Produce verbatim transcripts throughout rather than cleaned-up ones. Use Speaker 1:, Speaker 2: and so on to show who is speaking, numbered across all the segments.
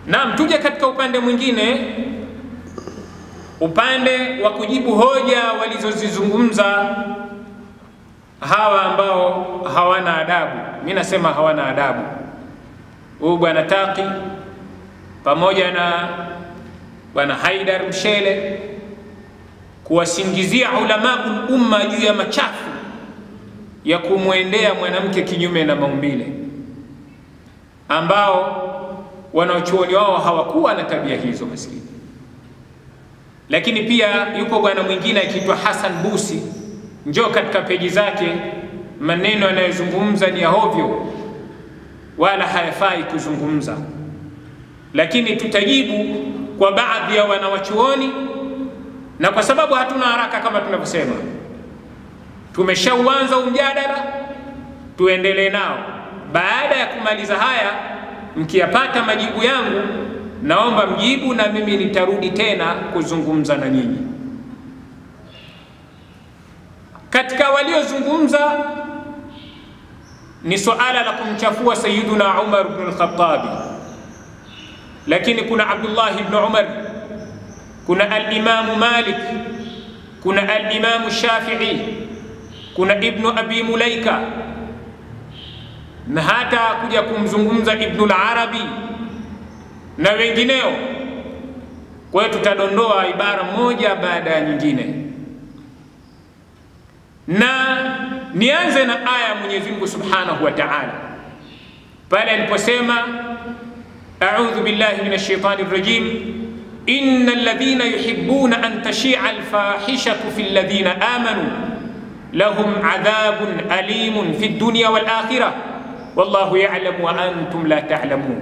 Speaker 1: Naam, tuje katika upande mwingine, upande wa kujibu hoja walizozizungumza hawa ambao hawana adabu. Mimi nasema hawana adabu. Huyu bwana Taqi pamoja na bwana Haidar Mshele kuwasingizia ulamaul umma juu ya machafu ya kumwendea mwanamke kinyume na maumbile, ambao wanaochuoni wao hawakuwa na tabia hizo maskini. Lakini pia yuko bwana mwingine akiitwa Hassan Busi, njoo katika peji zake, maneno anayozungumza ni ya hovyo wala hayafai kuzungumza, lakini tutajibu kwa baadhi ya wanawachuoni, na kwa sababu hatuna haraka kama tunavyosema, tumeshauanza umjadala, tuendelee nao. Baada ya kumaliza haya, mkiyapata majibu yangu, naomba mjibu na mimi nitarudi tena kuzungumza na nyinyi. Katika waliozungumza ni suala la kumchafua Sayyiduna Umar ibn al-Khattabi, lakini kuna Abdullah ibn Umar, kuna al-Imam Malik, kuna al-Imam Shafi'i, kuna Ibn Abi Mulaika, na hata kuja kumzungumza Ibn al-Arabi na wengineo. Kwa hiyo tutadondoa ibara moja baada ya nyingine, na nianze na aya Mwenyezi Mungu Subhanahu wa Ta'ala pale aliposema, a'udhu billahi minash shaitani rrajim, innal ladhina yuhibbuna an tashi'a al-fahishatu fil ladhina amanu lahum adhabun alimun fid dunya wal akhirah wallahu ya'lamu wa antum la ta'lamun.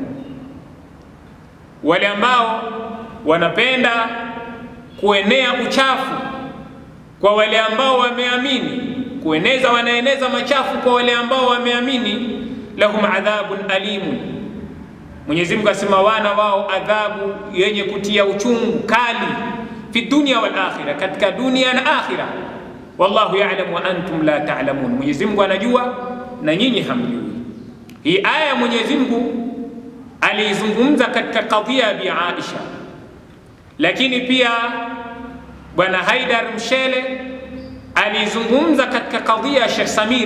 Speaker 1: Wale ambao wanapenda kuenea uchafu kwa wale ambao wameamini, kueneza wanaeneza machafu kwa wale ambao wameamini, lahum adhabun alimun, Mwenyezi Mungu asema wana wao adhabu yenye kutia uchungu kali, fi dunya wal akhirah, katika dunia na akhirah. Wallahu ya'lamu wa antum la ta'lamun, Mwenyezi Mungu anajua na nyinyi hamjui. Hii aya ya Mwenyezi Mungu alizungumza katika kadhia ya Bi Aisha, lakini pia bwana Haidar Mshele alizungumza katika kadhia ya Sheikh Samir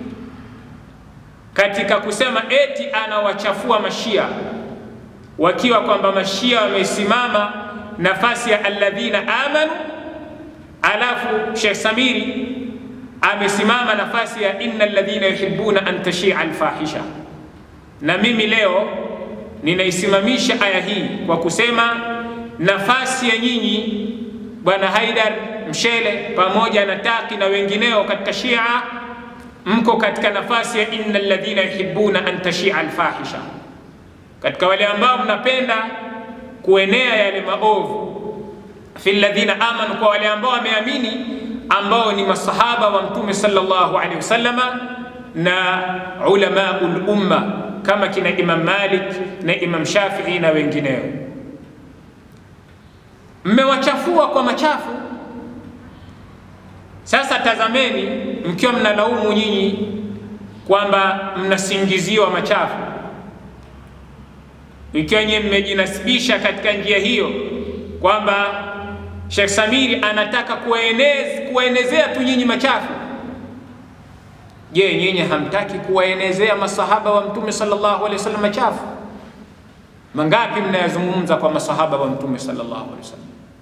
Speaker 1: katika kusema eti anawachafua mashia, wakiwa kwamba mashia wamesimama nafasi ya alladhina amanu, alafu Sheikh Samiri amesimama nafasi ya innal ladhina yuhibbuna an tashi'a alfahisha. Na mimi leo ninaisimamisha aya hii kwa kusema nafasi ya nyinyi bwana Haidar Mshele pamoja na Taqi na wengineo katika Shia, mko katika nafasi ya innal ladhina yuhibbuna an tashi'a alfahisha, katika wale ambao mnapenda kuenea yale maovu, fil ladhina amanu, kwa wale ambao wameamini, ambao ni masahaba wa Mtume sallallahu alaihi wasallama na ulamaul umma kama kina Imam Malik na Imam Shafi'i na wengineo. Mmewachafua kwa machafu. Sasa tazameni, mkiwa mnalaumu nyinyi kwamba mnasingiziwa machafu, ikiwa nyinyi mmejinasibisha katika njia hiyo kwamba Sheikh Samiri anataka kuenez, kuenezea tu nyinyi machafu, je, nyinyi hamtaki kuwaenezea masahaba wa Mtume sallallahu alaihi wasallam machafu? Mangapi mnayazungumza kwa masahaba wa Mtume sallallahu alaihi wasallam?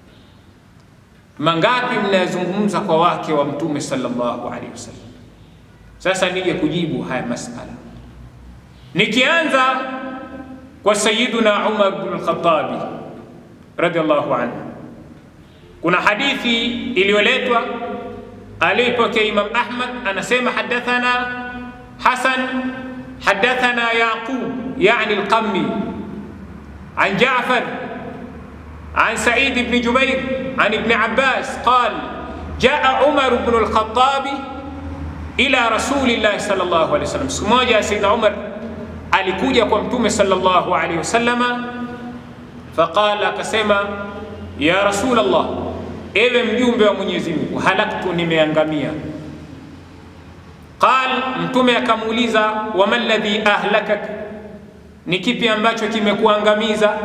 Speaker 1: Mangapi mnayazungumza kwa wake wa Mtume sallallahu alaihi wasallam? Sasa nije kujibu haya masala, nikianza kwa Sayyiduna Umar ibn al-Khattabi radiyallahu anhu. Kuna hadithi iliyoletwa alipokea Imam Ahmad, anasema hadathana Hasan hadathana Yaqub yani al-Qammi an Ja'far an Sa'id ibn Jubair an Ibn Abbas قال جاء عمر بن الخطاب ila Rasulillah sallallahu alaihi wasallam. Siku moja Sayyidina Umar alikuja kwa Mtume sallallahu alaihi wasallama, faqala, akasema, ya Rasulullah, ewe mjumbe wa Mwenyezi Mungu, halaktu, nimeangamia. Qal, Mtume akamuuliza, wama alladhi ahlakak, ni kipi ambacho kimekuangamiza?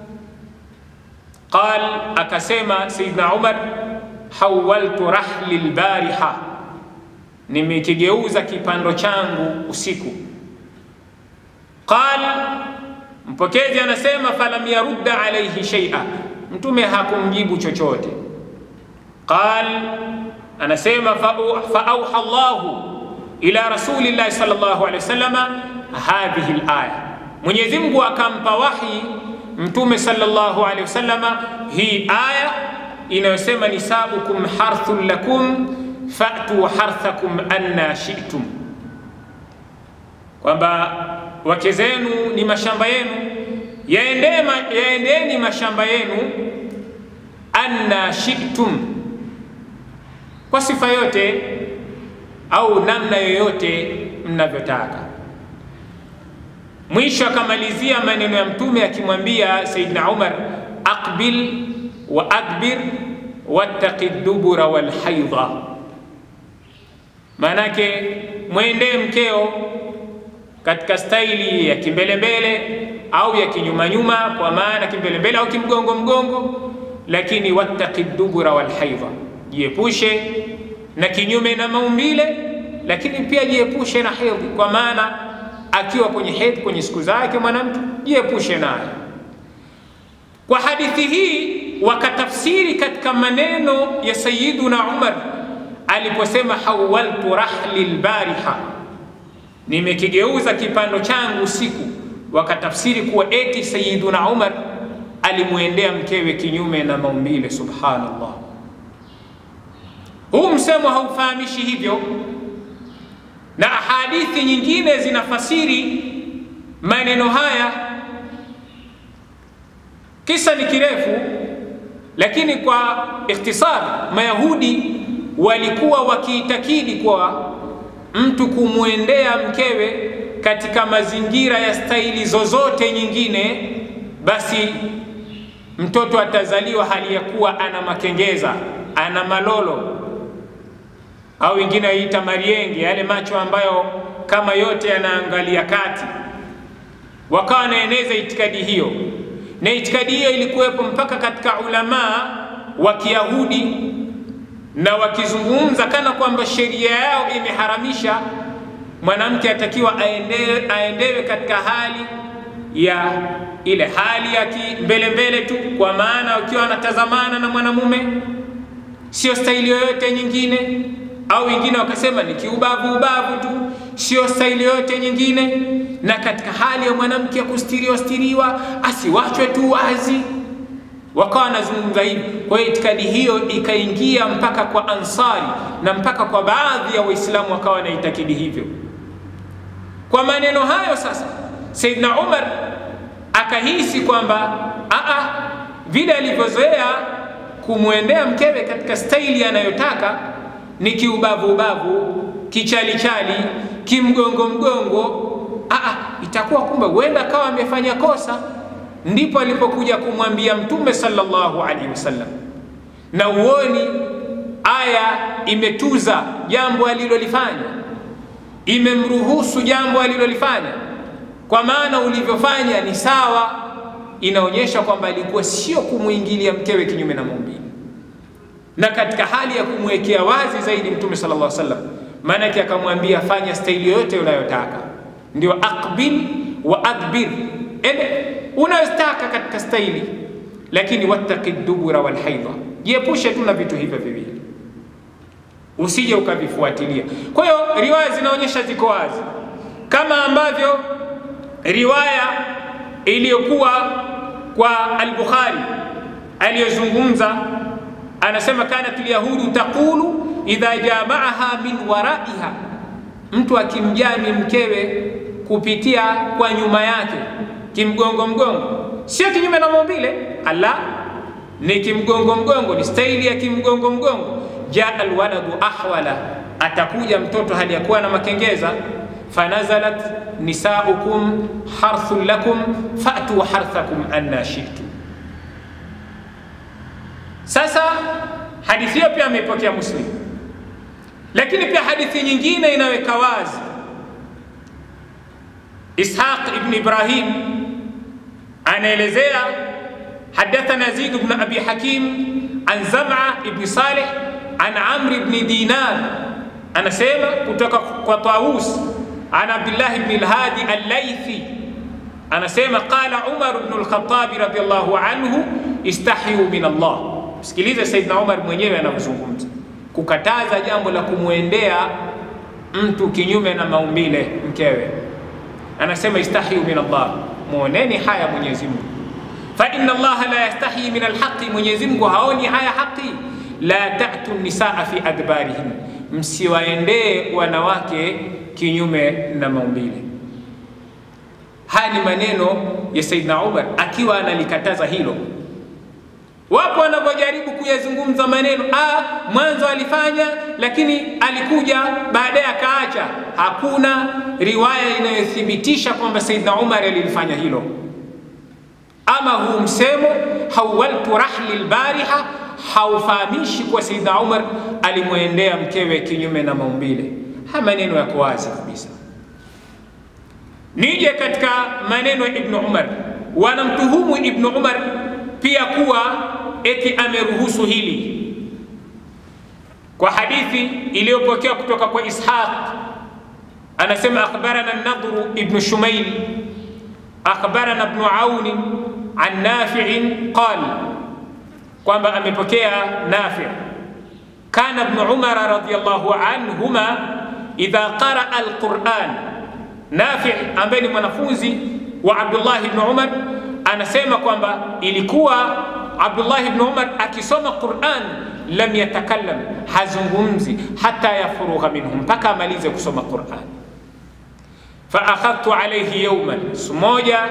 Speaker 1: Qal, akasema Sayyidina Umar, hawaltu rahli albariha, nimekigeuza kipando changu usiku. Qal, mpokezi anasema falam yarudda alayhi shay'a, mtume hakumjibu chochote. Qal, anasema fa auha Allahu ila rasulillahi sallallahu alayhi wasallam hadhihi alaya, Mwenyezi Mungu akampa wahi mtume sallallahu alayhi wasallam hii aya inayosema nisaukum harthun lakum fa'tu harthakum anna shi'tum, kwamba wake zenu ni mashamba yenu, yaendeni yaendeni mashamba yenu anna shi'tum, kwa sifa yote au namna yoyote mnavyotaka. Mwisho akamalizia maneno ya mtume akimwambia Sayyidina Umar, aqbil wa adbir wattaqi dubura wal haidha, manake mwende mkeo katika staili ya kimbelembele au ya kinyuma nyuma, kwa maana kimbelembele au kimgongo mgongo, lakini wattaqi dubura wal haidha, jiepushe na kinyume na maumbile, lakini pia jiepushe na hedhi, kwa maana akiwa kwenye hedhi, kwenye siku zake mwanamke, jiepushe naye. Kwa hadithi hii wakatafsiri katika maneno ya Sayyiduna Umar aliposema hawaltu rahli albariha, nimekigeuza kipando changu usiku, wakatafsiri kuwa eti Sayyiduna Umar alimuendea mkewe kinyume na maumbile. Subhanallah, huu msemo haufahamishi hivyo, na hadithi nyingine zinafasiri maneno haya. Kisa ni kirefu, lakini kwa ikhtisar, Mayahudi walikuwa wakiitakidi kwa mtu kumwendea mkewe katika mazingira ya staili zozote nyingine, basi mtoto atazaliwa hali ya kuwa ana makengeza, ana malolo, au wengine waita marienge, yale macho ambayo kama yote yanaangalia kati. Wakawa naeneza itikadi hiyo, na itikadi hiyo ilikuwepo mpaka katika ulama wa Kiyahudi, na wakizungumza kana kwamba sheria yao imeharamisha mwanamke atakiwa aendewe, aendewe katika hali ya ile hali ya kimbele mbele tu, kwa maana ukiwa anatazamana na mwanamume, sio staili yoyote nyingine. Au wengine wakasema ni kiubavu ubavu tu, sio staili yote nyingine, na katika hali ya mwanamke ya kustiriwa stiriwa, asiwachwe tu wazi. Wakawa wanazungumza hivi. Kwa hiyo itikadi hiyo ikaingia mpaka kwa Ansari na mpaka kwa baadhi ya Waislamu wakawa wanaitakidi hivyo. Kwa maneno hayo sasa Sayyidina Umar akahisi kwamba a vile alivyozoea kumwendea mkewe katika staili anayotaka ni kiubavu ubavu, kichali chali, kimgongo mgongo, a itakuwa kumbe huenda kawa amefanya kosa. Ndipo alipokuja kumwambia Mtume sallallahu alaihi wasallam, na uoni aya imetuza jambo alilolifanya, imemruhusu jambo alilolifanya, kwa maana ulivyofanya ni sawa. Inaonyesha kwamba alikuwa sio kumuingilia mkewe kinyume na maumbile, na katika hali ya kumwekea wazi zaidi Mtume sallallahu alaihi wasallam, maana yake akamwambia fanya staili yote unayotaka, ndio aqbil wa adbir, ende unayotaka katika staili, lakini wattaqi dubura wal haidha, jiepushe tu na vitu hivyo viwili, usije ukavifuatilia. Kwa hiyo riwaya zinaonyesha ziko wazi, kama ambavyo riwaya iliyokuwa kwa al-Bukhari aliyozungumza, anasema kanat al-yahudu taqulu idha jama'aha min waraiha, mtu akimjami mkewe kupitia kwa nyuma yake, kimgongo mgongo, sio kinyume na maumbile, ala, ni kimgongo mgongo, ni staili ya kimgongo mgongo. Jaa alwaladu ahwala, atakuja mtoto hali ya kuwa na makengeza. Fanazalat nisaukum harthun lakum fa'tu harthakum anna shi'tum. Sasa hadithi hiyo pia ameipokea Muslim, lakini pia hadithi nyingine inaweka wazi. Ishaq ibn Ibrahim anaelezea hadathana Yazid ibn Abi Hakim an Zam'a ibn Salih an Amr ibn Dinar, anasema kutoka kwa Tawus an Abdullah ibn al-Hadi al-Laythi, anasema qala Umar ibn al-Khattab radiyallahu anhu istahyu min Allah. Sikiliza Saidna Umar mwenyewe anazungumza kukataza jambo la kumwendea mtu kinyume na maumbile mkewe. Anasema istahyu min Allah, muoneni haya Mwenyezi Mungu. Fa inna Allah la yastahi min al-haqqi, Mwenyezi Mungu haoni haya haki. La ta'tu nisaa fi adbarihin, msiwaendee wanawake kinyume na maumbile. Haya ni maneno ya Saidna Umar akiwa analikataza hilo. Wapo wanapojaribu kuyazungumza maneno, ah, mwanzo alifanya lakini alikuja baadaye akaacha. Hakuna riwaya inayothibitisha kwamba Saidna Umar alilifanya hilo. Ama huu msemo hawaltu rahli albariha haufahamishi kwa Saidna Umar alimwendea mkewe kinyume na maumbile. Haya maneno yako wazi kabisa. Nije katika maneno ya Ibn Umar, wanamtuhumu Ibn Umar pia kuwa eti ameruhusu hili kwa hadithi iliyopokewa kutoka kwa Ishaq. Anasema akhbarana an-Nadr ibn Shumayl akhbarana ibn Aun an Nafi' qala, kwamba amepokea Nafi' kana ibn Umar radiyallahu anhuma idha qara'a al-Qur'an. Nafi' ambaye ni mwanafunzi wa Abdullah ibn Umar anasema kwamba ilikuwa Abdullah ibn Umar akisoma Qur'an lam yatakallam, hazungumzi hata yafurugha minhu, mpaka amalize kusoma Qur'an. Fa akhadtu alayhi yawman, sumoja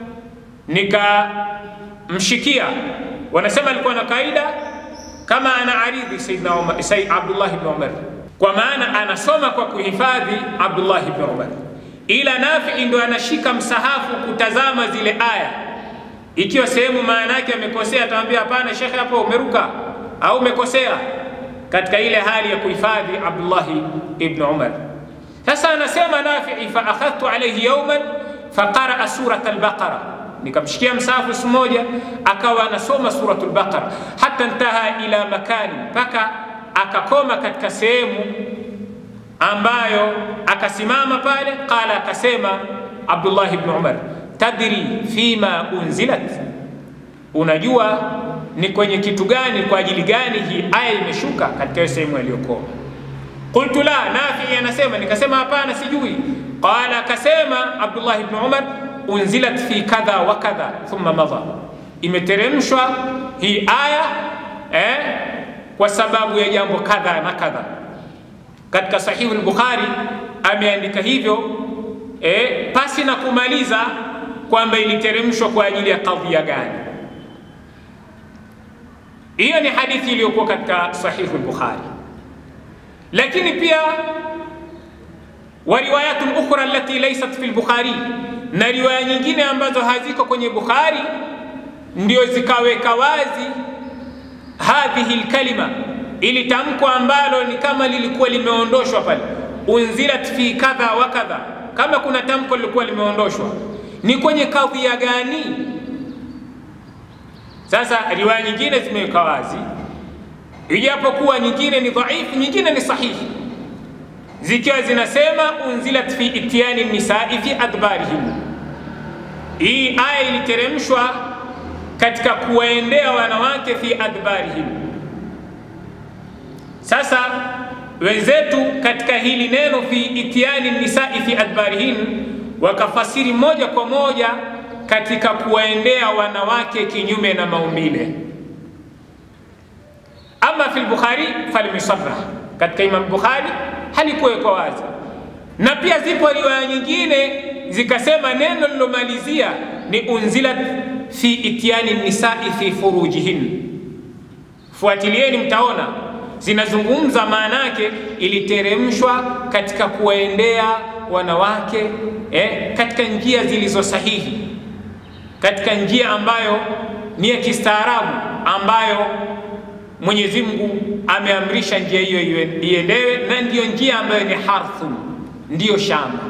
Speaker 1: nikamshikia. Wanasema alikuwa na kaida kama ana aridhi Sayyidina Umar, Sayyid Abdullah ibn Umar, kwa maana anasoma kwa kuhifadhi Abdullah ibn Umar, ila Nafi ndo anashika msahafu kutazama zile aya. Ikiwa sehemu maana yake amekosea, atamwambia hapana shekhe, hapo umeruka au umekosea, katika ile hali ya kuhifadhi Abdullah ibn Umar. Sasa anasema Nafi, fa akhadtu alayhi yawman fa qara'a surat al-Baqara, nikamshikia msahafu siku moja akawa anasoma surat al-Baqara hata intaha ila makani, mpaka akakoma katika sehemu ambayo akasimama pale. Qala, akasema Abdullah ibn Umar, tadri fima unzilat, unajua ni kwenye kitu gani, kwa ajili gani hii aya imeshuka katika sehemu aliyokoma? Qultu la, Nafi anasema nikasema hapana sijui. Qala, akasema Abdullah ibn Umar, unzilat fi kadha wa kadha thumma madha, imeteremshwa hii aya eh, kwa sababu ya jambo kadha na kadha. Katika Sahihu al-Bukhari ameandika hivyo eh, pasi na kumaliza kwamba iliteremshwa kwa ajili ya kadhia gani. Hiyo ni hadithi iliyokuwa katika Sahihu al-Bukhari. Lakini pia wa riwayat ukhra allati laysat fi al-Bukhari, na riwaya nyingine ambazo haziko kwenye Bukhari ndio zikaweka wazi hadhihi al-kalima, ili tamko ambalo ni kama lilikuwa limeondoshwa pale, unzilat fi kadha wa kadha. Kama kuna tamko lilikuwa limeondoshwa, ni kwenye kadhia gani? Sasa riwaya nyingine zimeweka wazi, ijapokuwa nyingine ni dhaifu, nyingine ni sahihi, zikiwa zinasema unzilat fi ityani nisai fi adbarihim. Hii aya iliteremshwa katika kuwaendea wanawake fi adbarihim. Sasa wenzetu katika hili neno fi ityani nisai fi adbarihim wakafasiri moja kwa moja katika kuwaendea wanawake kinyume na maumbile. Ama fi al-Bukhari falimusarrah, katika Imam Bukhari halikuwekwa wazi. Na pia zipo riwaya nyingine zikasema neno lilomalizia ni unzilat fi ityani nisai fi furujihin. Fuatilieni mtaona zinazungumza maana yake iliteremshwa katika kuwaendea wanawake eh, katika njia zilizo sahihi, katika njia ambayo ni ya kistaarabu, ambayo Mwenyezi Mungu ameamrisha njia hiyo iendewe, na ndiyo njia ambayo ni harthun, ndiyo shamba.